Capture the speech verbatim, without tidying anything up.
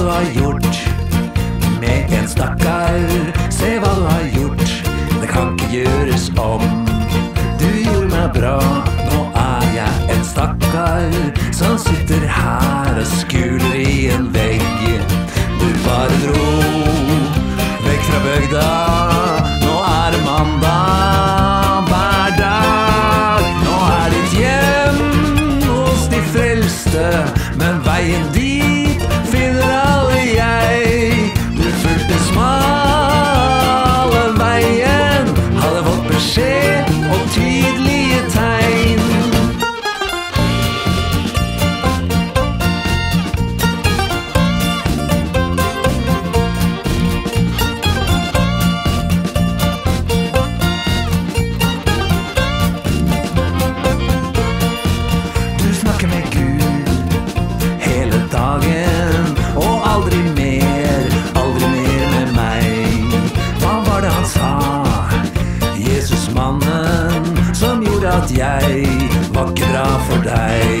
du har gjort med en stakkar. Se hva du har gjort, det kan ikke gjøres om. Du gjorde meg bra, nå er jeg en stakkar som sitter her og skuler i en vegg. Du bare dro vekk fra bygda, nå er det mandag hver dag. Nå er ditt hjem hos de frelste, men veien dit finner alle jeg. Du fulgte smale veien, hadde fått beskjed og tydelige tegn. Du snakker med Gud hele dagen, og aldri mer, aldri mer med meg. Hva var det han sa? Jesus mannen som gjorde at jeg var ikke bra for deg.